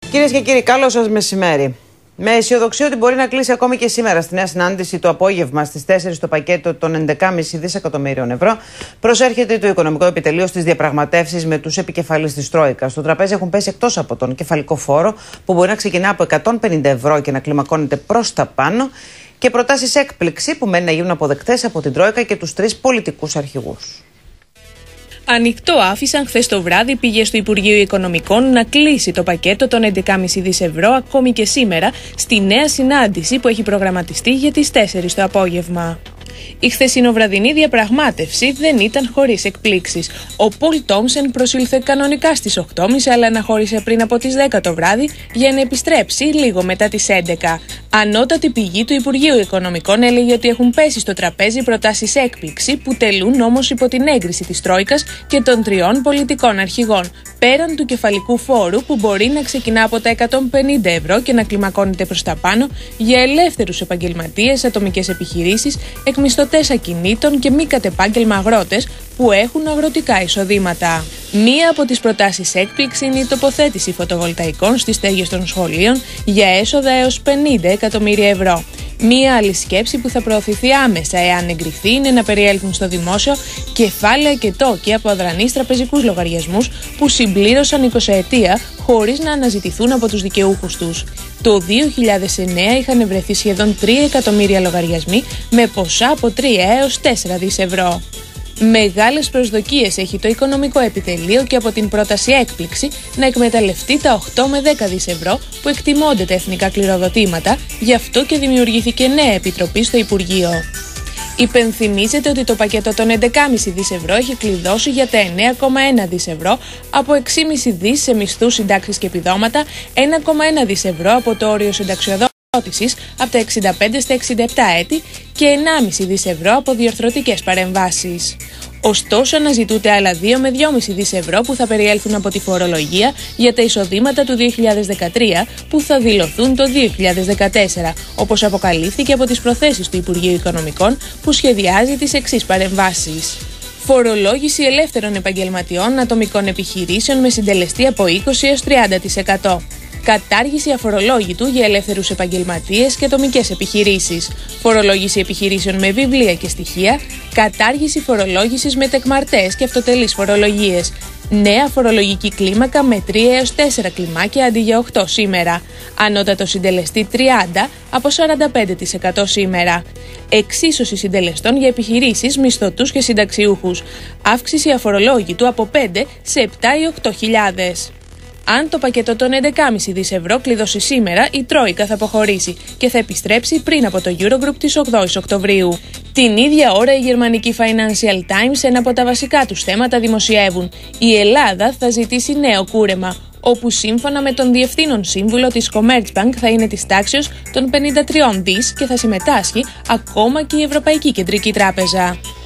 Κυρίες και κύριοι, καλό σας μεσημέρι. Με αισιοδοξία ότι μπορεί να κλείσει ακόμη και σήμερα στη νέα συνάντηση το απόγευμα στις 4 το πακέτο των 11,5 δισεκατομμύριων ευρώ, προσέρχεται το Οικονομικό Επιτελείο στις διαπραγματεύσεις με τους επικεφαλείς της Τρόικας. Στο τραπέζι έχουν πέσει εκτός από τον κεφαλικό φόρο, που μπορεί να ξεκινά από 150 ευρώ και να κλιμακώνεται προς τα πάνω, και προτάσεις έκπληξη που μένει να γίνουν αποδεκτές από την Τρόικα και τους τρεις πολιτικούς αρχηγούς. Ανοιχτό άφησαν χθες το βράδυ πηγές του Υπουργείου Οικονομικών να κλείσει το πακέτο των 11,5 δις ευρώ ακόμη και σήμερα στη νέα συνάντηση που έχει προγραμματιστεί για τις 4 το απόγευμα. Η χθεσινοβραδινή διαπραγμάτευση δεν ήταν χωρίς εκπλήξεις. Ο Πολ Τόμσεν προσήλθε κανονικά στις 8.30, αλλά αναχώρησε πριν από τις 10 το βράδυ για να επιστρέψει λίγο μετά τις 11. Ανώτατη πηγή του Υπουργείου Οικονομικών έλεγε ότι έχουν πέσει στο τραπέζι προτάσεις έκπληξη που τελούν όμως υπό την έγκριση της Τρόικας και των τριών πολιτικών αρχηγών, πέραν του κεφαλικού φόρου που μπορεί να ξεκινά από τα 150 ευρώ και να κλιμακώνεται προς τα πάνω για ελεύθερους επαγγελματίες, ατομικές επιχειρήσεις, εκμισθωτές ακινήτων και μη κατ' επάγγελμα αγρότες που έχουν αγροτικά εισοδήματα. Μία από τις προτάσεις έκπληξη είναι η τοποθέτηση φωτοβολταϊκών στις στέγες των σχολείων για έσοδα έως 50 εκατομμύρια ευρώ. Μία άλλη σκέψη που θα προωθηθεί άμεσα εάν εγκριθεί είναι να περιέλθουν στο δημόσιο κεφάλαια και τόκια από αδρανείς τραπεζικούς λογαριασμούς που συμπλήρωσαν 20 ετία χωρίς να αναζητηθούν από τους δικαιούχους τους. Το 2009 είχαν βρεθεί σχεδόν 3 εκατομμύρια λογαριασμοί με ποσά από 3 έως 4 δις ευρώ. Μεγάλες προσδοκίες έχει το Οικονομικό Επιτελείο και από την πρόταση έκπληξη να εκμεταλλευτεί τα 8 με 10 δις ευρώ που εκτιμώνται τα εθνικά κληροδοτήματα, γι' αυτό και δημιουργήθηκε νέα επιτροπή στο Υπουργείο. Υπενθυμίζεται ότι το πακέτο των 11,5 δις ευρώ έχει κλειδώσει για τα 9,1 δις ευρώ από 6,5 δις σε μισθούς, συντάξεις και επιδόματα, 1,1 δις ευρώ από το όριο συνταξιοδότησης από τα 65 στα 67 έτη και 1,5 δις ευρώ από διορθωτικές παρεμβάσεις. Ωστόσο, αναζητούνται άλλα 2 με 2,5 δις ευρώ που θα περιέλθουν από τη φορολογία για τα εισοδήματα του 2013 που θα δηλωθούν το 2014, όπως αποκαλύφθηκε από τις προθέσεις του Υπουργείου Οικονομικών που σχεδιάζει τις εξής παρεμβάσεις. Φορολόγηση ελεύθερων επαγγελματιών ατομικών επιχειρήσεων με συντελεστή από 20 έως 30%. Κατάργηση αφορολόγητου για ελεύθερους επαγγελματίες και ατομικές επιχειρήσεις. Φορολόγηση επιχειρήσεων με βιβλία και στοιχεία. Κατάργηση φορολόγησης με τεκμαρτές και αυτοτελείς φορολογίες. Νέα φορολογική κλίμακα με 3 έως 4 κλιμάκια αντί για 8 σήμερα. Ανώτατο συντελεστή 30 από 45% σήμερα. Εξίσωση συντελεστών για επιχειρήσεις, μισθωτούς και συνταξιούχους. Αύξηση αφορολόγητου από 5 σε 7 ή 8.000. Αν το πακέτο των 11,5 δις ευρώ κλειδώσει σήμερα, η Τρόικα θα αποχωρήσει και θα επιστρέψει πριν από το Eurogroup της 8ης Οκτωβρίου. Την ίδια ώρα η γερμανική Financial Times ένα από τα βασικά τους θέματα δημοσιεύουν. Η Ελλάδα θα ζητήσει νέο κούρεμα, όπου σύμφωνα με τον διευθύνων σύμβουλο της Commerzbank θα είναι της τάξεως των 53 δις και θα συμμετάσχει ακόμα και η Ευρωπαϊκή Κεντρική Τράπεζα.